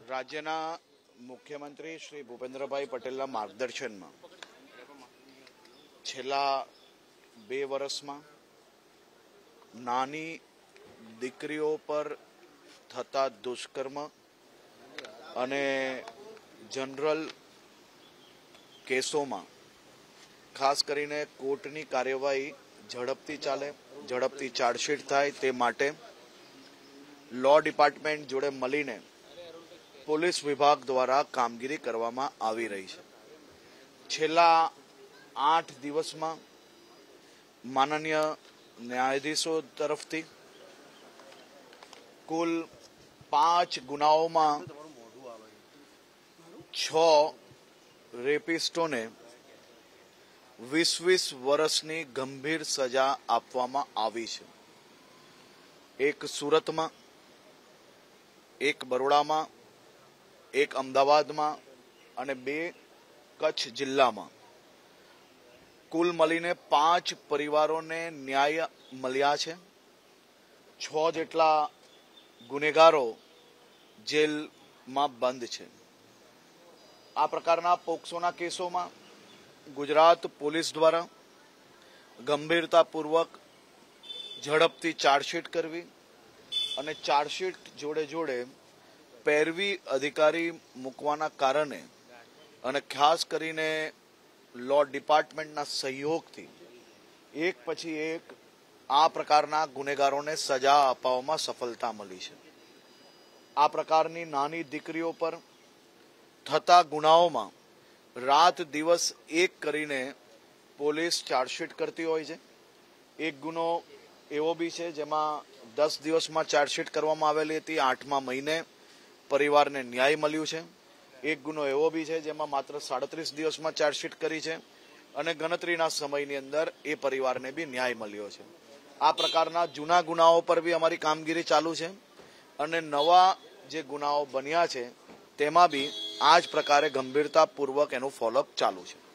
રાજ્યના મુખ્યમંત્રી શ્રી ભૂપેન્દ્રભાઈ પટેલના માર્ગદર્શનમાં છેલ્લા 2 વર્ષમાં નાની દીકરીઓ પર થતા દુષ્કર્મ અને જનરલ કેસોમાં ખાસ કરીને કોર્ટની કાર્યવાહી ઝડપથી ચાલે, ઝડપથી ચાર્જશીટ થાય તે માટે લો ડિપાર્ટમેન્ટ જોડે મળીને પોલીસ વિભાગ દ્વારા કામગીરી કરવામાં આવી રહી છે। છેલ્લા 8 દિવસમાં માનનીય ન્યાયાધીશો તરફથી કુલ 5 ગુનાઓમાં 6 રેપિસ્ટોને 20 વર્ષની ગંભીર સજા આપવામાં આવી છે। એક સુરતમાં, એક બરોડામાં, એક અમદાવાદમાં અને 2 કચ્છ જિલ્લામાં કુલ મળીને 5 પરિવારોને ન્યાય મળ્યા છે। 6 જેટલા ગુનેગારો જેલમાં બંધ છે। આ પ્રકારના પોક્સોના કેસોમાં ગુજરાત પોલીસ દ્વારા ગંભીરતાપૂર્વક ઝડપથી ચાર્જશીટ કરવી અને ચાર્જશીટ જોડે જોડે પેરવી અધિકારી મૂકવાના કારણે અને ખાસ કરીને લો ડિપાર્ટમેન્ટના સહયોગથી એક પછી એક આ પ્રકારના ગુનેગારોને સજા અપાવવામાં સફળતા મળી છે। આ પ્રકારની નાની દીકરીઓ પર થતા ગુનાઓમાં રાત દિવસ એક કરીને પોલીસ ચાર્જશીટ કરતી હોય છે। એક ગુનો એવો બી છે જેમાં 10 દિવસમાં ચાર્જશીટ કરવામાં આવેલી હતી, 8મા મહિને પરિવારને ન્યાય મળ્યું છે। એક ગુનો એવો બી છે જેમાં માત્ર 37 દિવસમાં ચાર્જશીટ કરી છે અને ગણતરીના સમયની અંદર એ પરિવારને બી ન્યાય મળ્યો છે। આ પ્રકારના જૂના ગુનાઓ પર બી અમારી કામગીરી ચાલુ છે અને નવા જે ગુનાઓ બન્યા છે તેમાં બી આ જ પ્રકારે ગંભીરતાપૂર્વક એનું ફોલોઅપ ચાલુ છે।